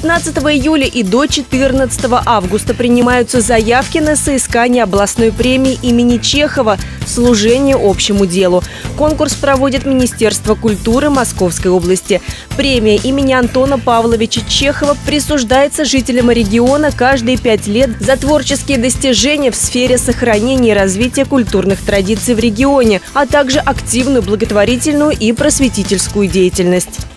15 июля и до 14 августа принимаются заявки на соискание областной премии имени Чехова «Служение общему делу». Конкурс проводит Министерство культуры Московской области. Премия имени Антона Павловича Чехова присуждается жителям региона каждые 5 лет за творческие достижения в сфере сохранения и развития культурных традиций в регионе, а также активную благотворительную и просветительскую деятельность.